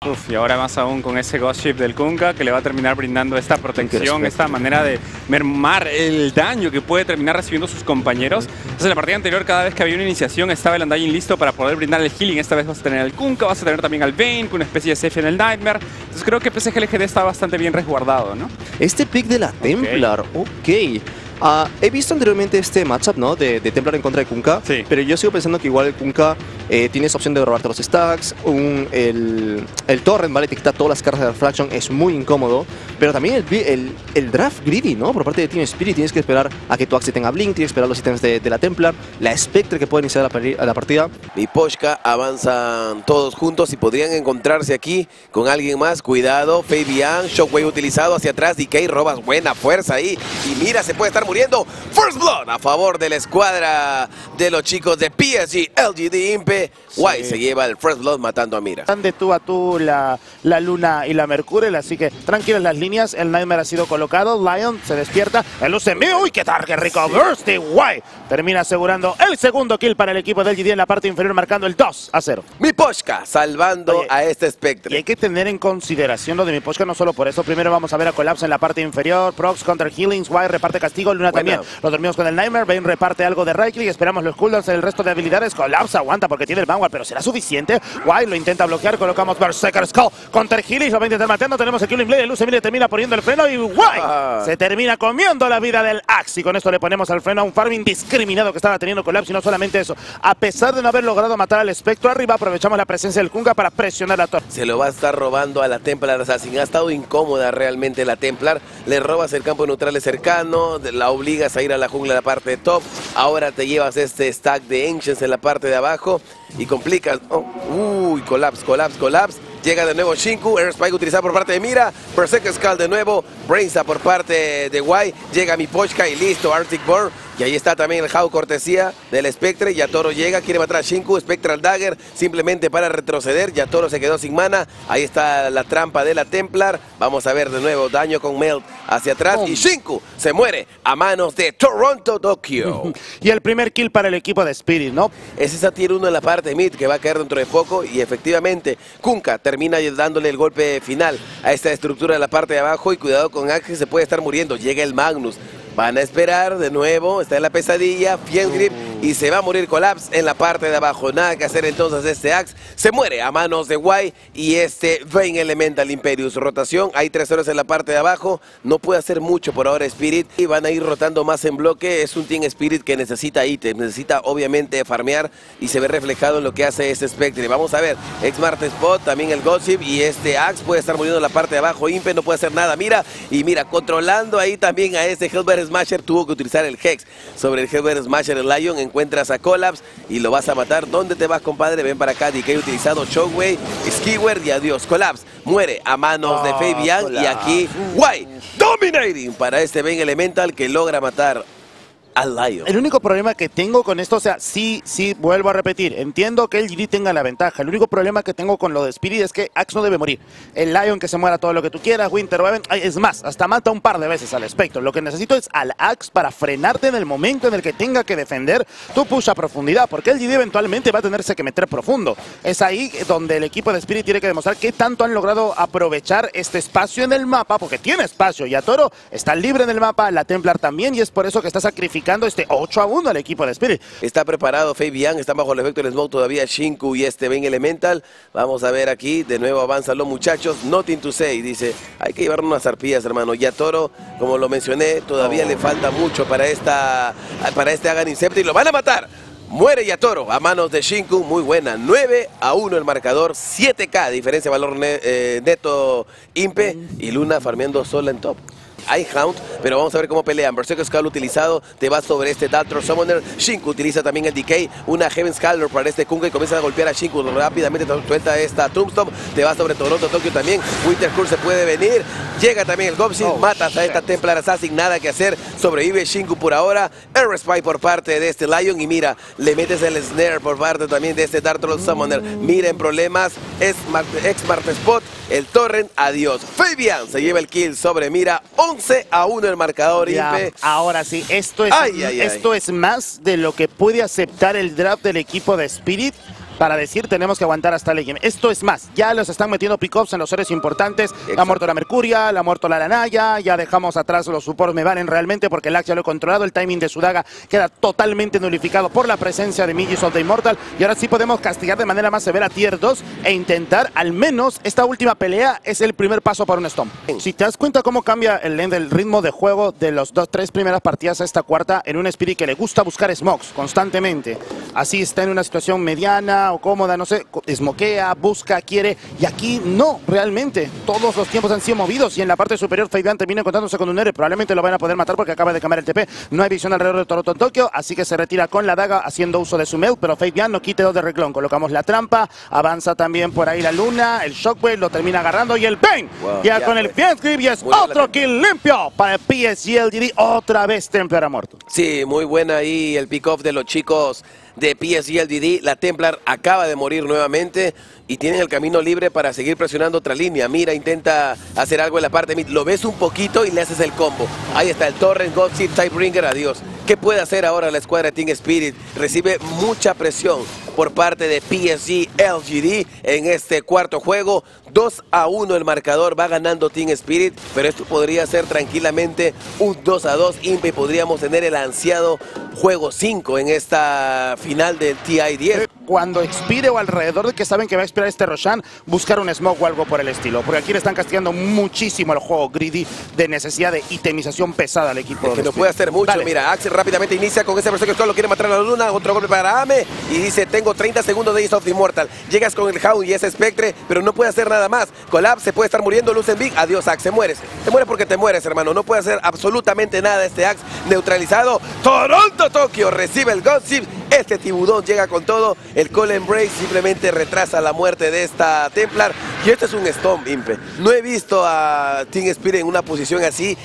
Uf, y ahora más aún con ese Ghost Ship del Kunkka que le va a terminar brindando esta protección, esta manera de mermar el daño que puede terminar recibiendo sus compañeros. Entonces en la partida anterior, cada vez que había una iniciación, estaba el Undying listo para poder brindar el healing. Esta vez vas a tener al Kunkka, vas a tener también al Vayne, con una especie de safe en el Nightmare. Entonces creo que PSG LGD está bastante bien resguardado, ¿no? Este pick de la Templar, ok. He visto anteriormente este matchup, ¿no? De Templar en contra de Kunkka, sí. Pero yo sigo pensando que igual el Kunkka tiene esa opción de robarte los stacks, el Torrent, ¿vale? Te quita todas las cargas de Refraction, es muy incómodo, pero también el draft greedy, ¿no? Por parte de Team Spirit, tienes que esperar a que tu Axe tenga Blink, tienes que esperar los ítems de la Templar, la Spectre que puede iniciar la partida. Miposhka avanzan todos juntos y podrían encontrarse aquí con alguien más. Cuidado, Fabian, Shockwave utilizado hacia atrás, DK, robas buena fuerza ahí y mira, se puede estar muriendo. First Blood a favor de la escuadra de los chicos de PSG, LGD Impe. Guay, se lleva el First Blood matando a Mira. Están de tú a tú la Luna y la Mercurial, así que tranquilos las líneas. El Nightmare ha sido colocado, Lion se despierta, el UCM, uy, qué tal, qué rico burst, guay. Termina asegurando el segundo kill para el equipo de LGD en la parte inferior, marcando el 2-0. Miposhka salvando a este Spectre. Y hay que tener en consideración lo de Miposhka, no solo por eso. Primero vamos a ver a Collapse en la parte inferior, Prox contra Healings, Guay reparte castigo, Luna también. Lo dormimos con el Nightmare, Vayne reparte algo de right click, esperamos los cooldowns en el resto de habilidades. Collapse aguanta porque tiene el Vanguard, pero ¿será suficiente? Guay lo intenta bloquear, colocamos Berserker Skull contra Healings, lo va a intentar matando, tenemos el Killing Blade, el UCM le termina poniendo el freno y Guay se termina comiendo la vida del Axe, y con esto le ponemos al freno a un farming discriminado que estaba teniendo Collapse. Y no solamente eso, a pesar de no haber logrado matar al Espectro arriba, aprovechamos la presencia del Kunkka para presionar la torre. Se lo va a estar robando a la Templar Assassin. Ha estado incómoda realmente la Templar. Le robas el campo neutral cercano, la obligas a ir a la jungla en la parte de top. Ahora te llevas este stack de Ancients en la parte de abajo y complicas. Uy, Collapse. Llega de nuevo Shinku, Air Spike utilizado por parte de Mira, Berserker Skull de nuevo, Brainza por parte de Guay, llega Miposhka y listo, Arctic Burn. Y ahí está también el How cortesía del Spectre. Yatoro llega, quiere matar a Shinku, Spectral Dagger simplemente para retroceder. Yatoro se quedó sin mana. Ahí está la trampa de la Templar. Vamos a ver de nuevo daño con Melt hacia atrás. Y Shinku se muere a manos de Toronto Tokyo. Y el primer kill para el equipo de Spirit, ¿no? Es esa tier 1 en la parte mid que va a caer dentro de poco. Y efectivamente, Kunkka termina dándole el golpe final a esta estructura de la parte de abajo. Y cuidado con Axe, se puede estar muriendo. Llega el Magnus. Van a esperar de nuevo, está en la pesadilla, Fiend Grip y se va a morir Collapse en la parte de abajo. Nada que hacer entonces, este Axe se muere a manos de Guay y este Vayne Elemental Imperius. Rotación, hay 3 horas en la parte de abajo, no puede hacer mucho por ahora Spirit y van a ir rotando más en bloque. Es un Team Spirit que necesita ítems, necesita obviamente farmear y se ve reflejado en lo que hace este Spectre. Vamos a ver, Smart Spot, también el Gossip y este Axe puede estar muriendo en la parte de abajo. Impe no puede hacer nada, mira, controlando ahí también a este Hellbear Smasher. Tuvo que utilizar el Hex sobre el Hellbear Smasher. El Lion, encuentras a Collapse y lo vas a matar. ¿Dónde te vas, compadre? Ven para acá. DK utilizado Shockwave, Skewer y adiós. Collapse muere a manos de Fabian y aquí Guay dominating para este Vayne Elemental que logra matar al Lion. El único problema que tengo con esto, o sea, sí, vuelvo a repetir, entiendo que el GD tenga la ventaja. El único problema que tengo con lo de Spirit es que Axe no debe morir. El Lion que se muera todo lo que tú quieras, Winter Raven, es más, hasta mata un par de veces al Spectre. Lo que necesito es al Axe para frenarte en el momento en el que tenga que defender tu push a profundidad, porque el GD eventualmente va a tenerse que meter profundo. Es ahí donde el equipo de Spirit tiene que demostrar qué tanto han logrado aprovechar este espacio en el mapa, porque tiene espacio. Yatoro está libre en el mapa, la Templar también, y es por eso que está sacrificando este 8-1 al equipo de Spirit. Está preparado Fabian, están bajo el efecto del smoke todavía Shinku y este Vayne Elemental. Vamos a ver aquí, de nuevo avanzan los muchachos. Nothing to say, dice, hay que llevar unas arpillas, hermano. Yatoro, como lo mencioné, todavía le falta mucho para este Hagan Incept y lo van a matar. Muere Yatoro a manos de Shinku, muy buena, 9-1 el marcador, 7K, diferencia de valor neto Impe y Luna farmeando sola en top. Hay Hound, pero vamos a ver cómo pelean. Berserker Skull utilizado, te va sobre este Dark Summoner. Shinku utiliza también el Decay, una Heaven's Caller para este Kunkka y comienza a golpear a Shinku. Rápidamente suelta esta Tombstone, te va sobre Toronto Tokyo también. Winter Curse puede venir, llega también el Gobsin, matas a esta Templar Assassin, nada que hacer. Sobrevive Shinku por ahora. Air Spy por parte de este Lion y mira, le metes el Snare por parte también de este Dark Summoner. Mira en problemas, es Smart Spot, el Torrent, adiós. Fabian se lleva el kill sobre Mira, 11-1 el marcador, Impe. Ahora sí, esto es más de lo que puede aceptar el draft del equipo de Spirit. para decir tenemos que aguantar hasta el game. Esto es más, ya los están metiendo pick-ups en los héroes importantes. Ha muerto la Mercuria, la ha muerto la Lanaya, ya dejamos atrás los supports me valen realmente porque el Axe ya lo he controlado. El timing de su daga queda totalmente nulificado por la presencia de Midges of the Immortal. Y ahora sí podemos castigar de manera más severa Tier 2 e intentar al menos esta última pelea es el primer paso para un Stomp. Si te das cuenta cómo cambia el ritmo de juego de los 2-3 primeras partidas a esta cuarta en un Spirit que le gusta buscar smokes constantemente. Así está en una situación mediana o cómoda, no sé, smokea, busca, quiere, y aquí no, realmente. Todos los tiempos han sido movidos y en la parte superior Fabian termina encontrándose con un héroe. Probablemente lo van a poder matar porque acaba de cambiar el TP. No hay visión alrededor de Toronto Tokio, así que se retira con la daga haciendo uso de su meld, pero Fabian no quite 2 de reclón. Colocamos la trampa, avanza también por ahí la Luna, el Shockwave lo termina agarrando y el Pain. Ya con el Fiend Grip y es otro kill limpio para el PSG LGD. Otra vez Templar ha muerto. Sí, muy buena ahí el pick-off de los chicos de PSG LGD. La Templar acaba de morir nuevamente y tienen el camino libre para seguir presionando otra línea. Mira, intenta hacer algo en la parte mid. Lo ves un poquito y le haces el combo. Ahí está el Torrent, Godseed, Tidebringer, adiós. ¿Qué puede hacer ahora la escuadra de Team Spirit? Recibe mucha presión por parte de PSG LGD en este cuarto juego. 2-1 el marcador, va ganando Team Spirit, pero esto podría ser tranquilamente un 2-2. Impe, podríamos tener el ansiado juego 5 en esta final del TI-10. Cuando expire o alrededor de que saben que va a expirar este Roshan, buscar un smoke o algo por el estilo. Porque aquí le están castigando muchísimo el juego greedy de necesidad de itemización pesada al equipo. Que no puede hacer mucho. Dale. Mira, Axel rápidamente inicia con esa versión que solo quiere matar a la Luna. Otro golpe para Ame y dice, tengo 30 segundos de Ace of the Immortal. Llegas con el Hound y ese Spectre, pero no puede hacer nada más. Collapse, se puede estar muriendo, Lucen Big. Adiós, Axe, mueres. Te mueres porque te mueres, hermano. No puede hacer absolutamente nada este Axe neutralizado. Toronto Tokio recibe el Godseed. Este Tibudón llega con todo. El Colin Break simplemente retrasa la muerte de esta Templar. Y este es un Stomp, Impe. No he visto a Team Spirit en una posición así.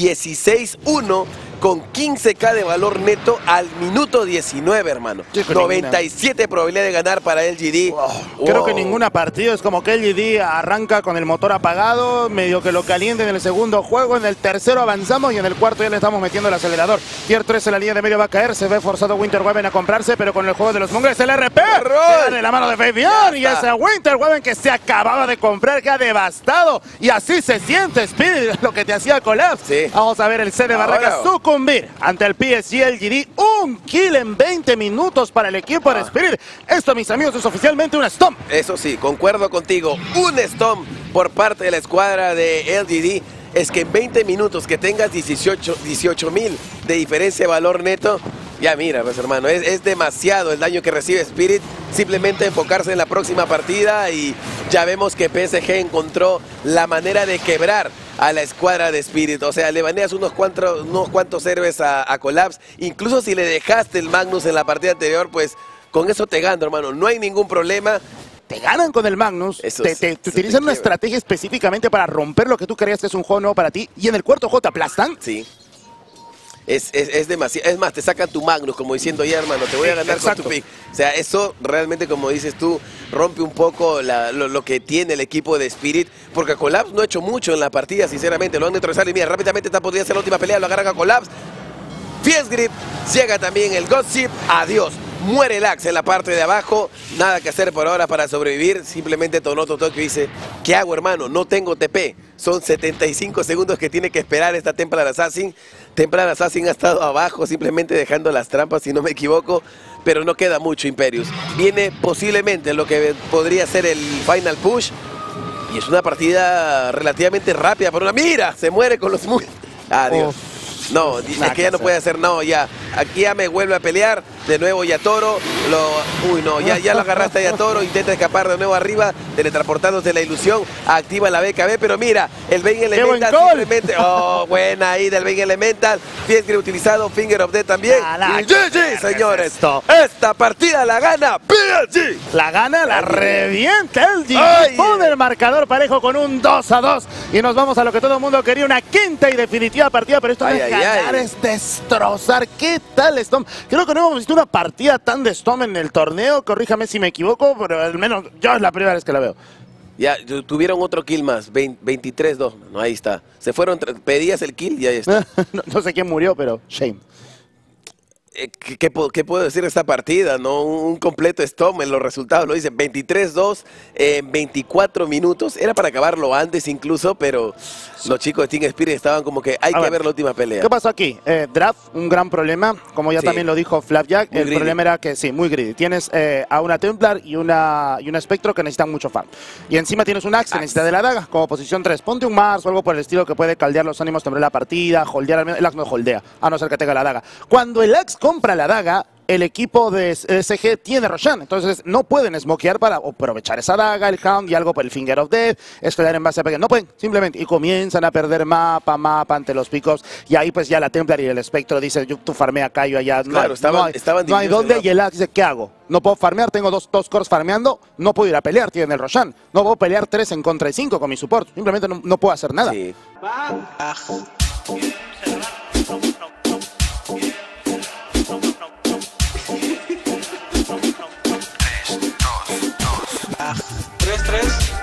16-1 con 15k de valor neto al minuto 19, hermano. 97 probabilidad de ganar para LGD. Creo que ninguna partida es como que LGD arranca con el motor apagado, medio que lo caliente en el segundo juego, en el tercero avanzamos y en el cuarto ya le estamos metiendo el acelerador. Tier 3 en la línea de medio va a caer, se ve forzado Winterweaven a comprarse, pero con el juego de los Mongols el RP de la mano de Fabian y ese Winterweaven que se acababa de comprar, que ha devastado y así se siente Spirit, lo que te hacía Collapse. Sí. Vamos a ver el C de Barracas sucumbir ante el PSG LGD. Un kill en 20 minutos para el equipo de Spirit. Esto, mis amigos, es oficialmente un Stomp. Eso sí, concuerdo contigo. Un Stomp por parte de la escuadra de LGD. Es que en 20 minutos que tengas 18,000 de diferencia de valor neto, ya mira, pues hermano, es demasiado el daño que recibe Spirit. Simplemente enfocarse en la próxima partida y ya vemos que PSG encontró la manera de quebrar a la escuadra de Spirit. O sea, le baneas unos cuantos héroes a Collapse. Incluso si le dejaste el Magnus en la partida anterior, pues con eso te gano, hermano. No hay ningún problema. Te ganan con el Magnus, te utilizan una estrategia específicamente para romper lo que tú creías que es un juego nuevo para ti, y en el cuarto juego te aplastan. Sí. Es demasiado. Es más, te sacan tu Magnus, como diciendo, ya hermano, te voy a ganar con tu pick. O sea, eso realmente, como dices tú, rompe un poco lo que tiene el equipo de Spirit, porque Collapse no ha hecho mucho en la partida, sinceramente. Lo han neutralizado y mira, rápidamente esta podría ser la última pelea, lo agarran a Collapse. Fiend Grip, llega también el Godseed, adiós. Muere el Axe en la parte de abajo, nada que hacer por ahora para sobrevivir. Simplemente Toronto Tokio dice, ¿qué hago, hermano? No tengo TP. Son 75 segundos que tiene que esperar esta Templar Assassin. Templar Assassin ha estado abajo, simplemente dejando las trampas, si no me equivoco. Pero no queda mucho, Imperius. Viene posiblemente lo que podría ser el Final Push. Y es una partida relativamente rápida. Por una ¡mira! Se muere con los muy... Adiós. No, es que ya no puede hacer, no, ya. Aquí ya me vuelve a pelear. De nuevo Yatoro. Uy, no, ya lo agarraste a Yatoro. Intenta escapar de nuevo arriba. Teletransportándose la ilusión. Activa la BKB. Pero mira, el Vayne Elemental simplemente. Oh, buena ahí del Vayne Elemental. Fiend Grip utilizado. Finger of Death también. Y GG, señores. Esta partida la gana PSG. La gana, la revienta el GG. Pone el marcador parejo con un 2-2. Y nos vamos a lo que todo el mundo quería. Una quinta y definitiva partida. Pero esto no es ganar, es destrozar. ¿Qué tal, Stomp? Creo que no hemos visto una partida tan de Stomp en el torneo. Corríjame si me equivoco, pero al menos yo es la primera vez que la veo. Ya, tuvieron otro kill más, 23-2. No, ahí está. Se fueron, pedías el kill y ahí está. No sé quién murió, pero shame. ¿qué puedo decir de esta partida? ¿No? Un completo stop en los resultados, lo dicen 23-2 en 24 minutos. Era para acabarlo antes incluso, pero los chicos de Team Spirit estaban como que hay que ver la última pelea. ¿Qué pasó aquí? Draft, un gran problema, como ya también lo dijo Flapjack. El greedy. problema era que, sí, muy greedy. Tienes a una Templar y una Spectro que necesitan mucho farm. Y encima tienes un Axe que necesita de la daga, como posición 3. Ponte un Mars o algo por el estilo que puede caldear los ánimos, temblar la partida, holdear al menos. El Axe no holdea, a no ser que tenga la daga. Cuando el Axe compra la daga, el equipo de SG tiene Roshan, entonces no pueden smokear para aprovechar esa daga, el Hound y algo por el Finger of Death, escalar en base a pequeño. No pueden, simplemente, y comienzan a perder mapa ante los picos, y ahí pues ya la Templar y el Espectro dicen, tú farmea acá, yo allá, claro, no hay dónde, y el Axe dice, ¿qué hago? No puedo farmear, tengo dos cores farmeando, no puedo ir a pelear, tienen el Roshan, no puedo pelear 3 en contra de 5 con mi support, simplemente no puedo hacer nada. Sí. Tres.